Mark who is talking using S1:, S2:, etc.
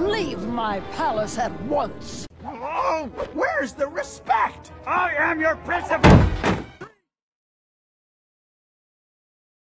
S1: Leave my palace at once!
S2: Oh, where's the respect? I am your principal!